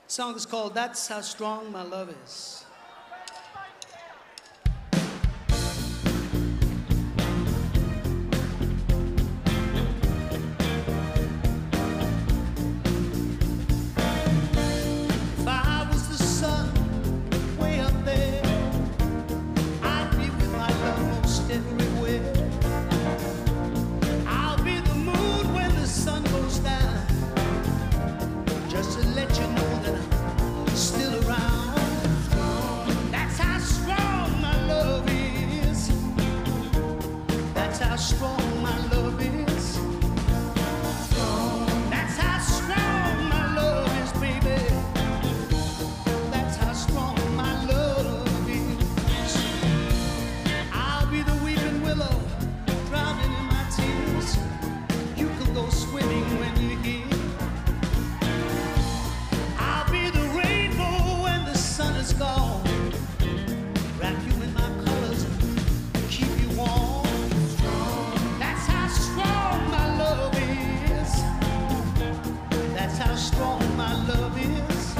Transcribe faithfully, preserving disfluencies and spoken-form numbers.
song is called That's How Strong My Love Is. Strong my love is. That's how strong my love is, baby. That's how strong my love is. I'll be the weeping willow, drowning in my tears. You can go swimming when you're here. I'll be the rainbow when the sun is gone. Wrap you in my colors, keep you warm. How strong my love is.